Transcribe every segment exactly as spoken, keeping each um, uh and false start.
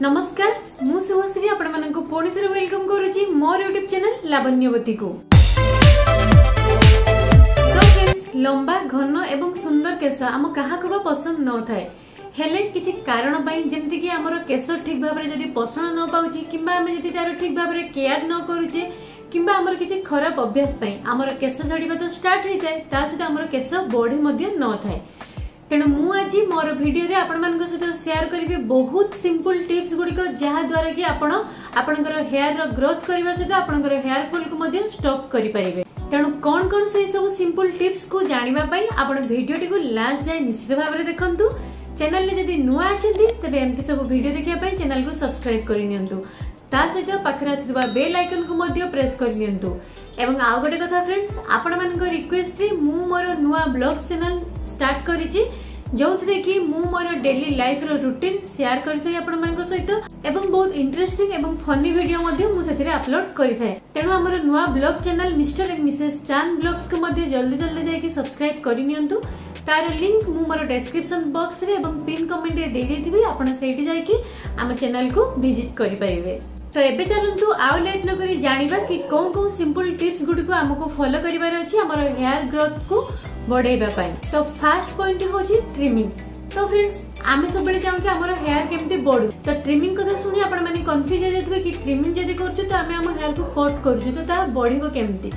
नमस्कार मु शुभश्री आपण मानक पुणी थरे वेलकम करूची मोर यूट्यूब चैनल लावण्यवती को। तो फ्रेंड्स लंबा घन एवं सुंदर केश आम क्या पसंद न थाए हेले किछि कारण पई जेमति कि हमर केश ठीक भाबरे जदी पोषण न पाउची किबा हम जदी तार ठीक भाबरे केयर न करूचे किबा हमर किछि खराब अभ्यास पई हमर केश झड़ीबा तो स्टार्ट होई जाय ता सहित हमर केश बॉडी मध्ये न थाए। तेणु मु आज मोर वीडियो रे आपण मानक सहित शेयर करिवे बहुत सिंपल टिप्स गुडी को जहा द्वारा कि आपण आपनकर हेयर रो ग्रोथ करबा सहित आपनकर हेयर फॉल को मध्ये स्टॉप करि परिबे। तेणु कोन कोन से सब सिंपल टिप्स को जानिबा पई आपण वीडियो टी को लास्ट जाय निश्चित भाव रे देखंतु। चैनल ले जदी नुआ आछंती तबे एमती सब वीडियो देखिया पई चैनल को सब्सक्राइब करि नियंतु ता सहित पाखरे आसीबा बेल आइकन को मध्ये प्रेस करि नियंतु। एवं आउ गोटे कथा फ्रेंड्स आपण मानक रिक्वेस्ट रे मु मोर नुआ ब्लॉग चैनल स्टार्ट करिछि जो थे कि मु मोर डेली लाइफ रो रूटीन शेयर करथै आपण मानक सहित एवं बहुत इंटरेस्टिंग एवं फनी वीडियो मध्ये मु सेथिरे अपलोड करिथाय। तेणु हमर नुआ blog channel mister and missus Chand blogs को मध्ये जल्दी जल्दी जाई कि सब्सक्राइब करि नियंतु। तार लिंक मु मोर डिस्क्रिप्शन बॉक्स रे एवं पिन कमेंट रे दे देथिबि आपण सेठी जाई कि हम चैनल को विजिट करि परिबे। तो एबे चलंतु आउ लेट न करी जानिबा कि कोन कोन सिंपल टिप्स गुडी को हमको फॉलो करिवार अछि हमर हेयर ग्रोथ को बढ़ाइबा पई। तो फर्स्ट पॉइंट होची ट्रिमिंग। तो फ्रेंड्स आमे सबले चाहू कि हमर हेयर केमते बढ़ु तो ट्रिमिंग कथा सुनी आपण माने कंफ्यूज हो जतबे कि ट्रिमिंग जदी करछु तो आमे हमर हेयर को कट करछु तो ता बढ़िबो केमते।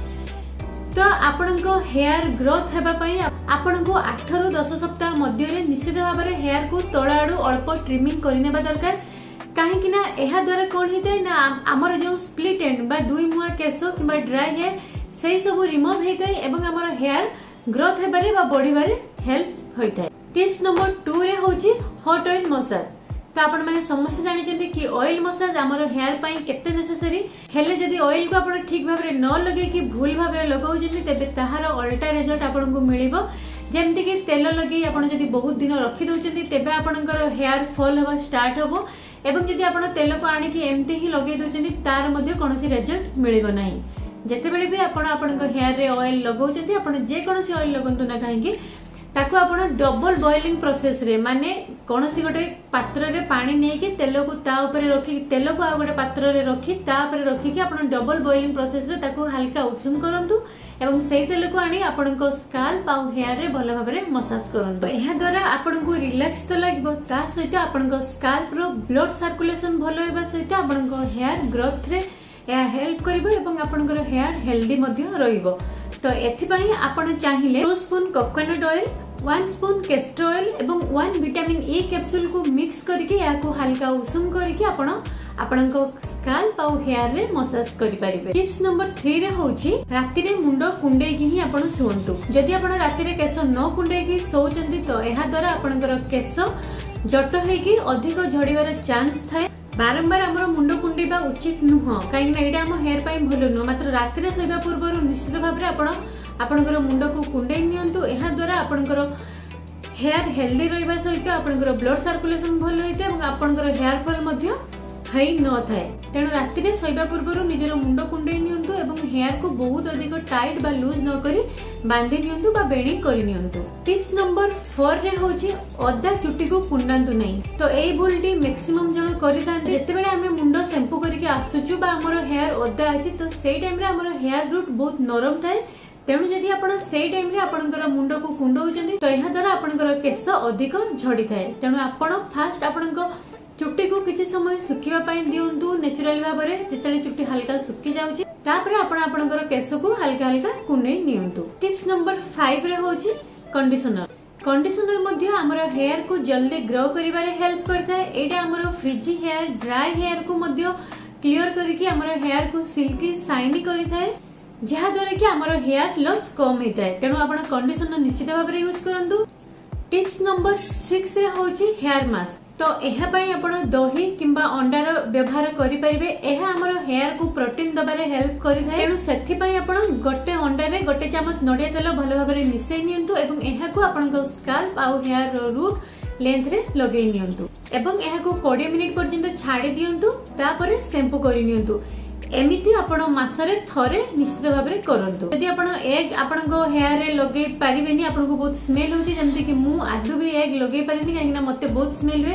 तो आपनको हेयर ग्रोथ हेबा पई आपनको आठ रु दस सप्ताह मध्य रे निश्चित भाव रे हेयर को तळा आडू अल्प ट्रिमिंग करिनेबा दरकार। कहीं कि ना एहा द्वारा कोन हिते ना हमर जो स्प्लिट एंड बा दुई मुआ केस किबा ड्राई हेयर सेही सब रिमूव हेतै एवं हमर हेयर ग्रोथ हेबारे बा बढ़िबारे हेल्प होइतै। टिप्स नंबर टू रे होची हॉट ऑयल मसाज। तो आपण माने समस्त जानि जंती कि ऑयल मसाज हमर हेयर पई केते नेसेसरी हेले जदी ऑयल को आपण ठीक भाबरे न लगे कि भूल भाबरे लगाउ जंती तबे ताहार अल्टा रिजल्ट आपण को मिलिबो। जेमति कि तेल लगी आपण जदी बहुत दिन रखि दउचंती तबे आपणकर हेयर फॉल होबा स्टार्ट होबो एवं जदि आपण तेल को आनी कि एमती ही लगे दउचंती तार मध्ये कोनोसी रिजल्ट मिलिबो नाही। जेतेबेले भी आपण आपणक हेयर रे ऑयल लगाउचंती आपण जे कोनोसी ऑयल लगंतु ना काहेकि ताको आपण डबल बॉइलिंग प्रोसेस रे माने कोनोसी गोटे पात्र रे पानी नै कि तेल को ता ऊपर रखि तेल को आ गोटे पात्र रे रखि ता ऊपर रखि कि आपण डबल बॉइलिंग प्रोसेस रे ताको हल्का उषुम करंतु एवं सेही तेल को आनी आपणको स्काल्प आ हेयर रे भलो भाबरे मसाज करंतु। एहा द्वारा आपणको रिलैक्स तो लागबो ता सहित आपणको स्काल्प रो ब्लड सर्कुलेशन भलो हेबा सहित आपणको हेयर ग्रोथ रे या हेल्प करिवो एवं आपणकर हेयर हेल्दी मध्ये रहिबो। तो एथि पई आपण चाहिले two spoon coconut oil one spoon castor oil एवं वन विटामिन ए कैप्सूल को मिक्स करके या को हल्का उषुम करके आपण आपणको स्काल्प आ हेयर रे मसाज करि परिबे। टिप्स नंबर थ्री रे होची राति रे मुंडो कुंडे कि ही आपण सोंतु। जदि आपण राति रे केस न कुंडे कि सोचंती तो एहा द्वारा आपणकर केस जट हे कि अधिक झड़ीबार चांस थाए। बारंबार हमर मुंडो कुंडेबा उचित नुह काहे ना एटा हम हेयर पई भलो नुह मात्र राति रे सोइबा पूर्व निश्चित भाव रे आपण आपणकर मुंडो को कुंडे नियंतु। एहा द्वारा आपणकर हेयर हेल्दी रहिबा सहित आपणकर ब्लड सर्कुलेशन भलो होइते एवं आपणकर हेयर फॉल मध्ये हई न थाए। तेणु राति रे सोइबा पूर्व निजर मुंडो कुंडे नियंतु एवं हेयर को बहुत अधिक टाइट बा लूज न करी बांधी नियंतु बा बेणी करि नियंतु। टिप्स नंबर फोर रे होची अदा चुटी को कुंडांतु नै। तो एई भूलटी मैक्सिमम जण करितांते जेतेबेले हमें मुंडो शैम्पू करके आसुचु बा हमर हेयर अदा अछि तो सेई टाइम रे हमर हेयर रूट बहुत नरम थाए। तेणु जदि आपण सेई टाइम रे आपणकर मुंडो को कुंडौचंती तो एहा द्वारा आपणकर केस अधिक झड़ी थाए। तेणु आपण फास्ट आपणको चुट्टी को किछि समय सुखिबा पई दियंतु नेचुरल भाबरे जेतले चुट्टी हल्का सुखि जाउची तापर आपण आपणकर केस को हल्का हल्का कुंडे नियंतु। टिप्स नंबर फाइव रे होची कंडीशनर। कंडीशनर मध्ये हमर हेयर को जल्दी ग्रो करिबारे हेल्प करता है। एटा हमर फ्रिजी हेयर ड्राई हेयर को मध्ये क्लियर करके हमर हेयर को सिल्की शाइनी करिथाय जहा द्वारा कि हमर हेयर लॉस कम हेताय। तेणु आपण कंडीशनर निश्चित भाबरे यूज करंतु। टिप्स नंबर सिक्स रे होची हेयर मास्क। तो एहा पई आपण दही किंबा अंडार व्यवहार करि परिबे। एहा हमर हेयर को प्रोटीन दबारे हेल्प करिथाय। तेणु सेथि पई आपण गोटे अंडा रे गोटे चमच नडिया तेल भलो भाबरे मिसै नियंतु एवं एहा को आपनक स्काल्प आ हेयर रूट लेंथ रे लगेई नियंतु एवं एहा को बीस मिनिट पर्यंत छाडी दियंतु तापरे शैम्पू करि नियंतु। एमिति आपण मासरे थरे निश्चित भाबरे करंतु। यदि आपण एग आपनको हेयर रे लगे पारिबेनी आपनको बहुत स्मेल होची जेमति कि मु आदु भी एग लगे पारिनी काहे ना मते बहुत स्मेल हुए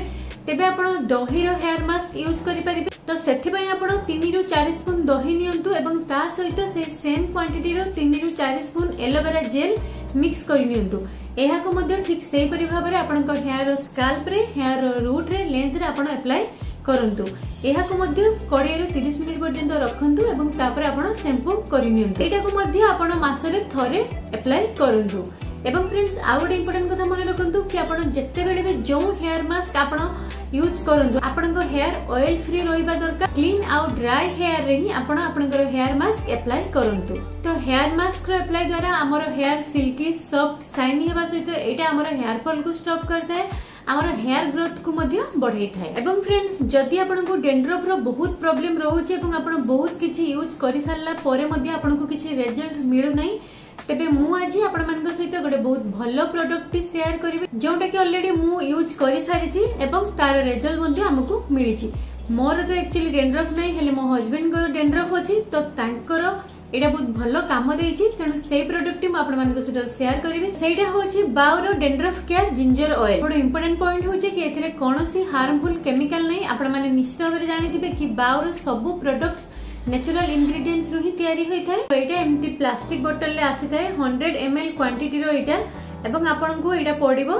तेबे आपण दही रो हेयर मास्क यूज करि परिबे। तो सेथि पय आपण तीन रु चार स्पून दही नियंतु एवं ता सहित से सेम क्वांटिटी रो तीन रु चार स्पून एलोवेरा जेल मिक्स करि नियंतु। एहा को मध्य ठीक सेही परि भाबरे आपण को हेयर स्काल्प रे हेयर रूट रे लेंथ रे आपण अप्लाई करंतु। एहा को मध्य कड़े रो तीस मिनिट पर्यंत रखंतु एवं तापर आपण शैम्पू करि नियंतु। एटा को मध्य आपण मासरे थरे अप्लाई करंतु। एवं फ्रेंड्स आउ गोटे इंपोर्टेंट कथा मन रखंतु कि आपण जत्ते बेले भी जो हेयर मास्क आपण यूज करंतु आपण को हेयर ऑयल फ्री रहिबा दरकार। क्लीन आउ ड्राई हेयर रे ही आपण आपण को हेयर मास्क अप्लाई करंतु। तो हेयर मास्क रो अप्लाई द्वारा हमर हेयर सिल्की सॉफ्ट शाइनी हेबा सहित एटा हमर हेयर फॉल को स्टॉप करता है, हमर हेयर ग्रोथ को मध्य बढ़ाई थाए। एवं फ्रेंड्स जदि आपण को डेंड्रफ रो बहुत प्रॉब्लम रहउची एवं आपण बहुत किछि यूज करि सारला परे मध्य आपण को किछि रिजल्ट मिलु नै, तेबे मु आज आपण मान सहित गोटे बहुत भलो प्रोडक्ट शेयर करिवे जोटा कि ऑलरेडी मु यूज करि सारिछि एवं तार रिजल्ट मध्ये हमकु मिलिछि। मोर तो एक्चुअली डेंड्रफ नै हेले मो हस्बैंड को डेंड्रफ अछि, तो तांकर एटा बहुत भलो काम देछि, तेणु सेही प्रोडक्ट मु आपण मान सहित शेयर करिवे। सेटा होछि बाउरो डेंड्रफ केयर जिंजर ऑयल। बड़ इंपोर्टेंट पॉइंट होछि कि एथिरे कोनोसी हार्मफुल केमिकल नै। आपण माने निश्चित भाबरे जानिथिबे कि बाउरो सब प्रोडक्ट्स नेचुरल इंग्रेडिएंट्स रु ही तयारी होई थाए। तो एटा एम्ति प्लास्टिक बोतल ले आसी थाए सौ एम एल क्वांटिटी रो एटा एवं आपन को एटा पड़िबो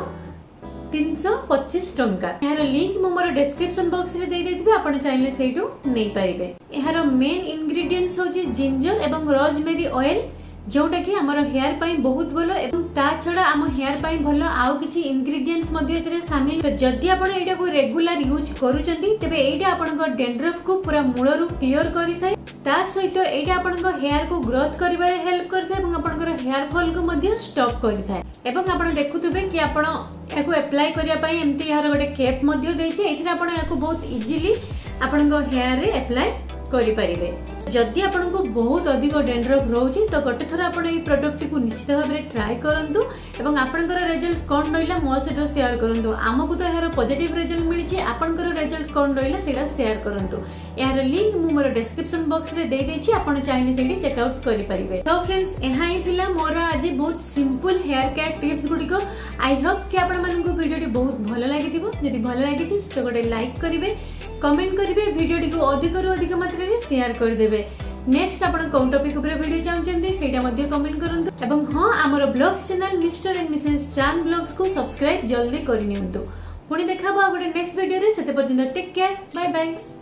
तीन सौ पच्चीस टंका। यार लिंक मु मोर डिस्क्रिप्शन बॉक्स रे दे देथिबे, आपण चाहिले सेइटू नै पारिबे। यार मेन इंग्रेडिएंट्स होची जिंजर एवं रोजमेरी ऑयल जोटा कि हमर हेयर पई बहुत भलो एवं ता छडा हम हेयर पई भलो आउ किछि इंग्रेडिएंट्स मध्ये एतरे शामिल। तो जदि आपण एटा को रेगुलर यूज करूचंती तेबे एटा आपण को डेंड्रफ को पूरा मूल रु क्लियर करि थाए। ता सहित एटा आपण को हेयर को ग्रोथ करिबारे हेल्प करथाय एवं आपण को हेयर फॉल को मध्ये स्टॉप करिथाय। एवं आपण देखुथबे कि आपण याको अप्लाई करिया पई एम्ति यार गोटे कैप मध्ये देछि, एथिरा आपण याको बहुत इजीली आपण को हेयर रे अप्लाई करि परिबे। जदि आपण को बहुत अधिक डेंड्रफ रहउची तो गोटे थरा आपण ए प्रोडक्ट को निश्चित भाबरे ट्राई करंतु एवं आपनकर रिजल्ट कोन रहिला मो सहित शेयर करंतु। हमकु तो यार पॉजिटिव रिजल्ट मिलिछि, आपनकर रिजल्ट कोन रहिला सेडा शेयर करंतु। यार लिंक मु मोर डिस्क्रिप्शन बॉक्स रे दे देछि, आपण चाहिले सेडी चेक आउट करि परिबे। तो फ्रेंड्स एहा ही थिला मोर आज बहुत सिंपल हेयर केयर टिप्स गुडी को। आई होप कि आपण मानन को वीडियो टी बहुत भलो लागिथिबो। जदि भलो लागिछि तो गोटे लाइक करिवे, कमेंट करिवे, वीडियो टी को अधिक रु अधिक मात्रा रे शेयर कर देबे। नेक्स्ट आपण कोन टॉपिक ऊपर वीडियो चाहउचंती सेटा मध्ये कमेंट करंतु एवं हां हमर blogs channel mister and Mrs Chan blogs को सब्सक्राइब जल्दी करि नियंतु। पुणी देखाबो गोटे नेक्स्ट वीडियो रे। सेते पर्यंत टेक केयर, बाय बाय।